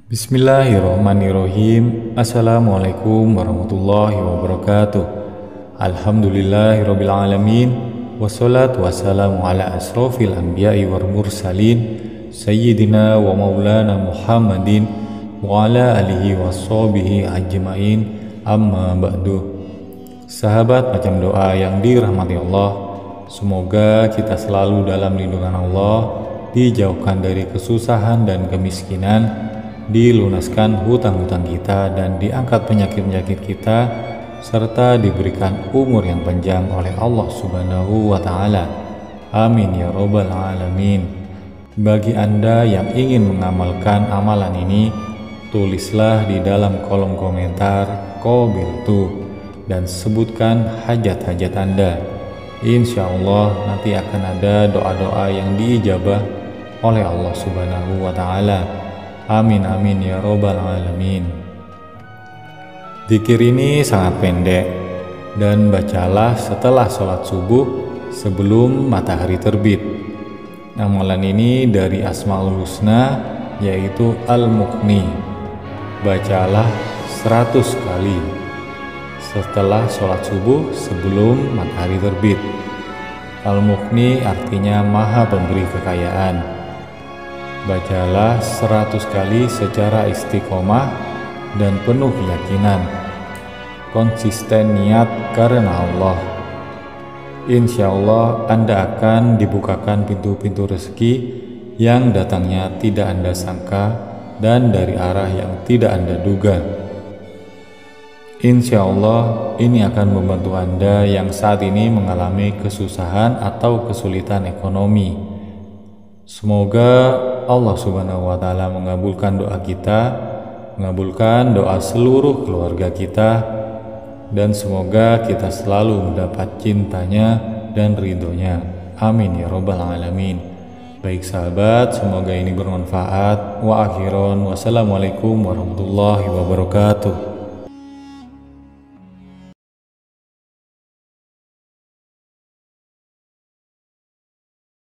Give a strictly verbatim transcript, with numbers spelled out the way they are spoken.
Bismillahirrahmanirrahim. Assalamualaikum warahmatullahi wabarakatuh. Alhamdulillahirabbil alamin. Wassalatu wassalamu ala asrofil anbiya'i wal mursalin Sayyidina wa maulana Muhammadin wa ala alihi washabihi ajmain. Amma ba'du. Sahabat macam doa yang dirahmati Allah, semoga kita selalu dalam lindungan Allah, dijauhkan dari kesusahan dan kemiskinan, dilunaskan hutang-hutang kita, dan diangkat penyakit-penyakit kita, serta diberikan umur yang panjang oleh Allah Subhanahu wa Ta'ala. Amin ya Rabbal Alamin. Bagi Anda yang ingin mengamalkan amalan ini, tulislah di dalam kolom komentar qabiltu dan sebutkan hajat-hajat Anda. Insya Allah nanti akan ada doa-doa yang diijabah oleh Allah Subhanahu wa Ta'ala. Amin amin ya Rabbal Alamin. Dzikir ini sangat pendek dan bacalah setelah sholat subuh sebelum matahari terbit. Amalan ini dari Asmaul Husna, yaitu Al-Mughni. Bacalah seratus kali setelah sholat subuh sebelum matahari terbit. Al-Mughni artinya maha pemberi kekayaan. Bacalah seratus kali secara istiqomah dan penuh keyakinan. Konsisten niat karena Allah. Insya Allah Anda akan dibukakan pintu-pintu rezeki yang datangnya tidak Anda sangka dan dari arah yang tidak Anda duga. Insya Allah ini akan membantu Anda yang saat ini mengalami kesusahan atau kesulitan ekonomi. Semoga Allah Subhanahu wa Ta'ala mengabulkan doa kita, mengabulkan doa seluruh keluarga kita, dan semoga kita selalu mendapat cintanya dan ridhonya. Amin ya Rabbal Alamin. Baik sahabat, semoga ini bermanfaat. Wa akhiron, wassalamualaikum warahmatullahi wabarakatuh.